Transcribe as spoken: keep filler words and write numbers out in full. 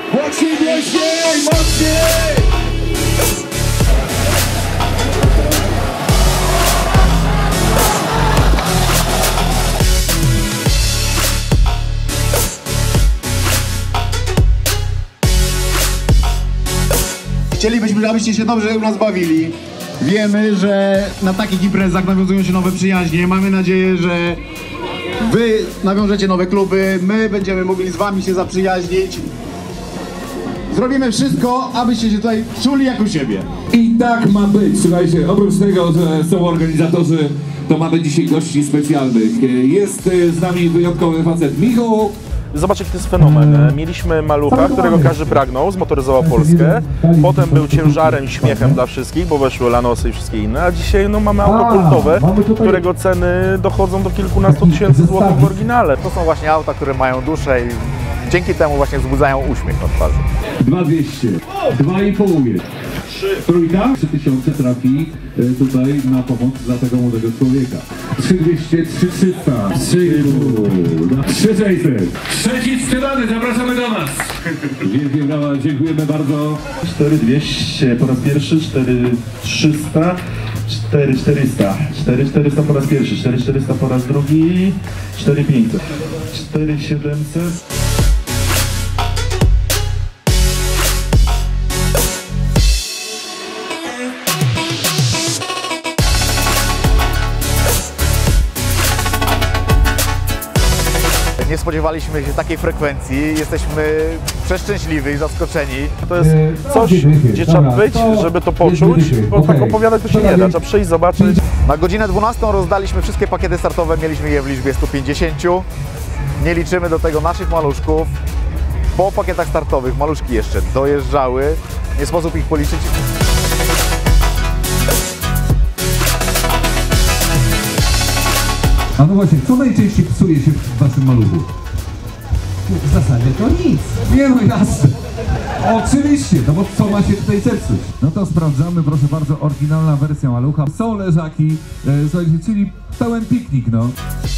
Mocniej, głośniej, mocniej! Chcielibyśmy, abyście się dobrze u nas bawili. Wiemy, że na takich imprezach nawiązują się nowe przyjaźnie. Mamy nadzieję, że wy nawiążecie nowe kluby, my będziemy mogli z wami się zaprzyjaźnić. Zrobimy wszystko, abyście się tutaj czuli jak u siebie. I tak ma być. Słuchajcie, oprócz tego, że są organizatorzy, to mamy dzisiaj gości specjalnych. Jest z nami wyjątkowy facet Michał. Zobacz, jaki to jest fenomen. Mieliśmy malucha, którego każdy pragnął, zmotoryzował Polskę. Potem był ciężarem i śmiechem dla wszystkich, bo weszły Lanosy i wszystkie inne. A dzisiaj no, mamy auto kultowe, którego ceny dochodzą do kilkunastu tysięcy złotych w oryginale. To są właśnie auta, które mają duszę i dzięki temu właśnie wzbudzają uśmiech na twarzy. dwa dwieście, dwa i pół jest. Trójka? trzy tysiące trafi tutaj na pomoc dla tego młodego człowieka. trzy dwieście, trzy trzysta, trzy i pół, trzy sześćset. Trzeci sprzedany, zapraszamy do nas. Wielkie brawa, dziękujemy bardzo. cztery dwieście po raz pierwszy, cztery trzysta, cztery czterysta, cztery czterysta po raz pierwszy, cztery czterysta po raz drugi, cztery pięćset, cztery siedemset. Nie spodziewaliśmy się takiej frekwencji, jesteśmy przeszczęśliwi i zaskoczeni. To jest coś, gdzie trzeba być, żeby to poczuć, bo tak opowiadać to się nie da, trzeba przyjść, zobaczyć. Na godzinę dwunastą rozdaliśmy wszystkie pakiety startowe, mieliśmy je w liczbie stu pięćdziesięciu. Nie liczymy do tego naszych maluszków. Po pakietach startowych maluszki jeszcze dojeżdżały, nie sposób ich policzyć. A no właśnie, co najczęściej psuje się w waszym maluchu? W zasadzie to nic. Nie no jasne. Oczywiście, no bo co ma się tutaj zepsuć? No to sprawdzamy, proszę bardzo, oryginalna wersja malucha. Są leżaki, e, słuchajcie, czyli pełen piknik, no.